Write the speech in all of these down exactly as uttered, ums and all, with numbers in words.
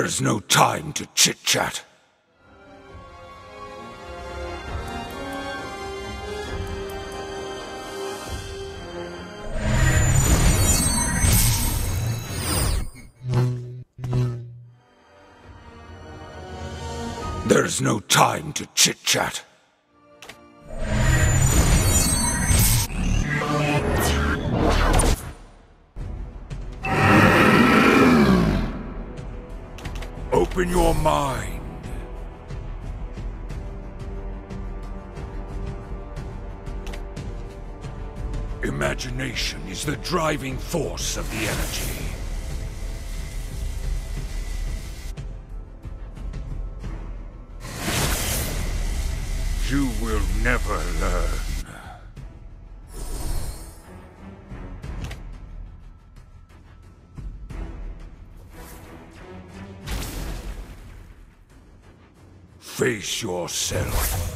There's no time to chit-chat. There's no time to chit-chat. Open your mind. Imagination is the driving force of the energy. You will never learn. Face yourself.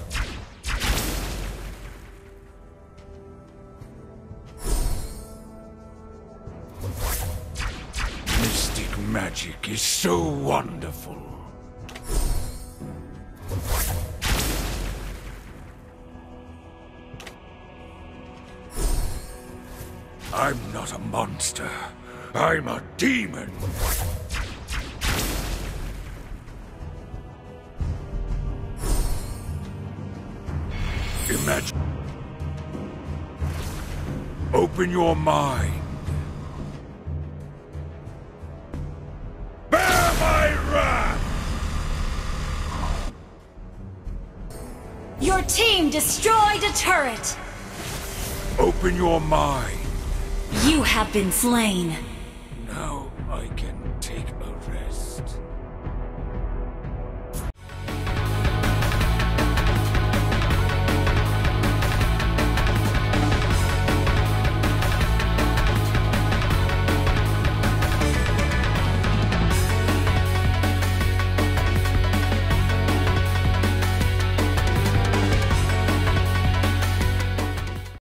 Mystic magic is so wonderful. I'm not a monster. I'm a demon. Imagine. Open your mind. Bear my wrath! Your team destroyed a turret! Open your mind. You have been slain. Now I can